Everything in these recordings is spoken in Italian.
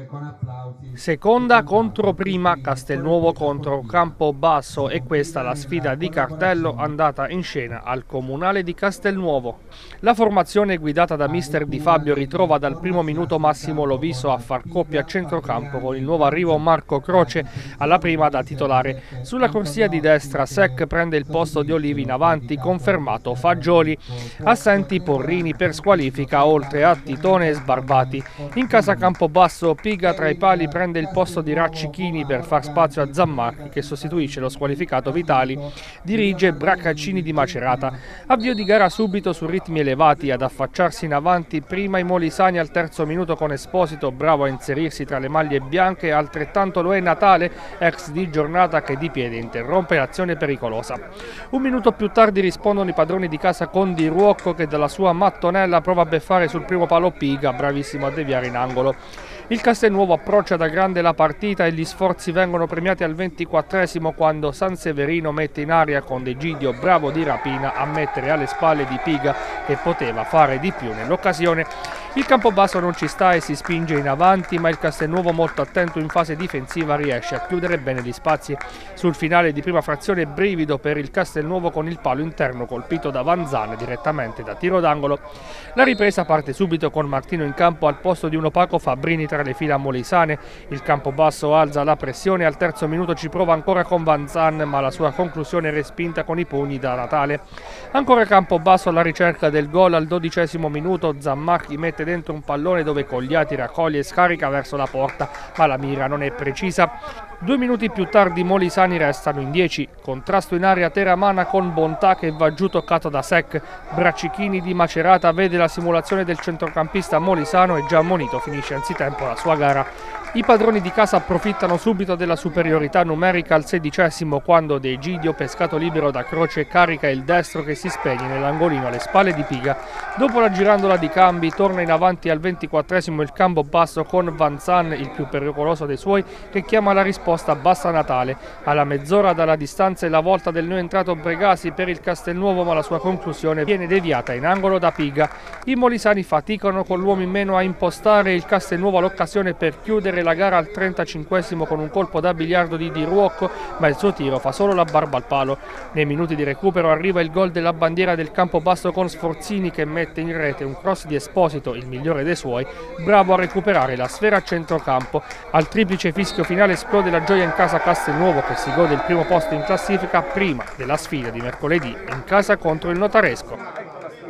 Seconda contro prima, Castelnuovo contro Campobasso, e questa la sfida di cartello andata in scena al Comunale di Castelnuovo. La formazione guidata da mister Di Fabio ritrova dal primo minuto Massimo Loviso a far coppia a centrocampo con il nuovo arrivo Marco Croce alla prima da titolare. Sulla corsia di destra Sec prende il posto di Olivi, in avanti confermato Fagioli. Assenti Porrini per squalifica, oltre a Titone e Sbarbati. In casa Campobasso Piga tra i pali prende il posto di Raccichini per far spazio a Zammarchi, che sostituisce lo squalificato Vitali. Dirige Braccaccini di Macerata. Avvio di gara subito su ritmi elevati, ad affacciarsi in avanti prima i molisani al terzo minuto con Esposito, bravo a inserirsi tra le maglie bianche, altrettanto lo è Natale, ex di giornata, che di piede interrompe l'azione pericolosa. Un minuto più tardi rispondono i padroni di casa con Di Ruocco, che dalla sua mattonella prova a beffare sul primo palo Piga, bravissimo a deviare in angolo. Il Castelnuovo approccia da grande la partita e gli sforzi vengono premiati al 24esimo, quando Sanseverino mette in aria con De Gidio, bravo di rapina, a mettere alle spalle di Piga, che poteva fare di più nell'occasione. Il Campobasso non ci sta e si spinge in avanti, ma il Castelnuovo, molto attento in fase difensiva, riesce a chiudere bene gli spazi. Sul finale di prima frazione brivido per il Castelnuovo con il palo interno colpito da Vanzane direttamente da tiro d'angolo. La ripresa parte subito con Martino in campo al posto di un opaco Fabbrini tra le fila molisane. Il Campobasso alza la pressione, al terzo minuto ci prova ancora con Vanzan, ma la sua conclusione è respinta con i pugni da Natale. Ancora Campobasso alla ricerca del gol. Al 12esimo minuto Zammarchi mette dentro un pallone dove Cogliati raccoglie e scarica verso la porta, ma la mira non è precisa. 2 minuti più tardi molisani restano in 10, contrasto in area Teramana con Bontà, che va giù toccato da Sec. Braccichini di Macerata vede la simulazione del centrocampista molisano e, già ammonito, finisce anzitempo la sua gara. I padroni di casa approfittano subito della superiorità numerica al 16esimo, quando De Gidio, pescato libero da Croce, carica il destro che si spegne nell'angolino alle spalle di Piga. Dopo la girandola di Cambi torna in avanti al 24esimo il Campobasso con Vanzan, il più pericoloso dei suoi, che chiama la risposta bassa Natale. Alla mezz'ora dalla distanza è la volta del neoentrato Bregasi per il Castelnuovo, ma la sua conclusione viene deviata in angolo da Piga. I molisani faticano con l'uomo in meno a impostare, il Castelnuovo ha l'occasione per chiudere la gara al 35esimo con un colpo da biliardo di Di Ruocco, ma il suo tiro fa solo la barba al palo. Nei minuti di recupero arriva il gol della bandiera del Campobasso con Sforzini, che mette in rete un cross di Esposito, il migliore dei suoi, bravo a recuperare la sfera a centrocampo. Al triplice fischio finale esplode la gioia in casa Castelnuovo, che si gode il primo posto in classifica prima della sfida di mercoledì in casa contro il Notaresco.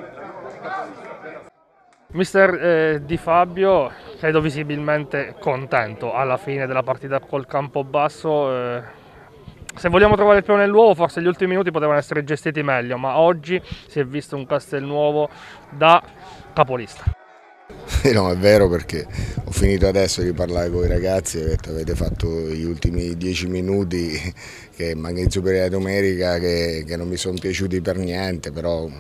Mister Di Fabio, credo visibilmente contento alla fine della partita col Campobasso. Se vogliamo trovare il pelo nell'uovo, forse gli ultimi minuti potevano essere gestiti meglio, ma oggi si è visto un Castelnuovo da capolista. No, è vero, perché ho finito adesso di parlare con i ragazzi e ho detto: avete fatto gli ultimi 10 minuti che manca in superiorità numerica che non mi sono piaciuti per niente, però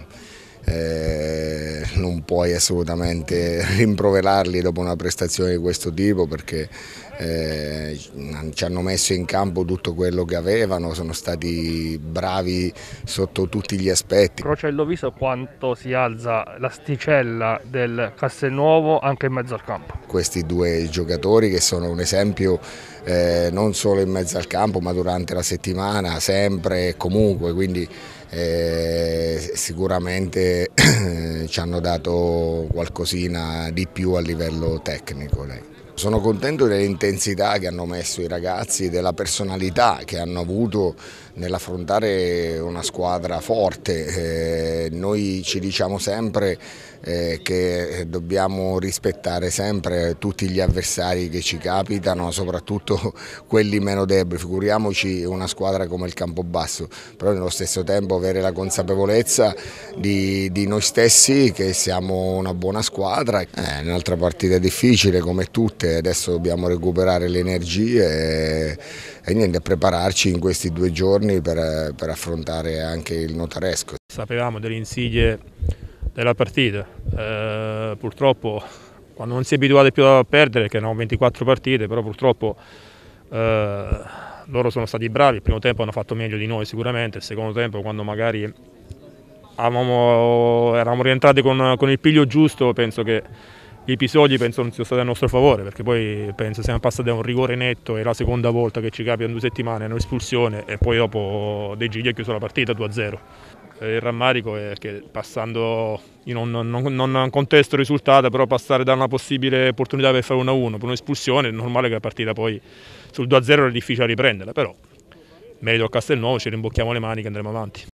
non puoi assolutamente rimproverarli dopo una prestazione di questo tipo, perché ci hanno messo in campo tutto quello che avevano, sono stati bravi sotto tutti gli aspetti. Crocello visto quanto si alza l'asticella del Castelnuovo anche in mezzo al campo. Questi due giocatori che sono un esempio non solo in mezzo al campo, ma durante la settimana, sempre e comunque, quindi sicuramente ci hanno dato qualcosina di più a livello tecnico. Sono contento dell'intensità che hanno messo i ragazzi, della personalità che hanno avuto nell'affrontare una squadra forte. Noi ci diciamo sempre che dobbiamo rispettare sempre tutti gli avversari che ci capitano, soprattutto quelli meno deboli, figuriamoci una squadra come il Campobasso, però nello stesso tempo avere la consapevolezza di noi stessi che siamo una buona squadra. È un'altra partita difficile come tutte, adesso dobbiamo recuperare le energie e niente, prepararci in questi 2 giorni per affrontare anche il Notaresco. Sapevamo delle insidie della partita, purtroppo quando non si è abituati più a perdere, che erano 24 partite, però purtroppo loro sono stati bravi, il primo tempo hanno fatto meglio di noi sicuramente, il secondo tempo, quando magari eravamo rientrati con il piglio giusto, penso che gli episodi penso non siano stati a nostro favore, perché poi penso siamo passati da un rigore netto, è la seconda volta che ci capita in 2 settimane, un'espulsione e poi dopo De Gigli ha chiuso la partita 2-0. Il rammarico è che passando in un contesto risultato, però passare da una possibile opportunità per fare 1-1 per un'espulsione, è normale che la partita poi sul 2-0 è difficile riprenderla, però merito a Castelnuovo, ci rimbocchiamo le maniche e andremo avanti.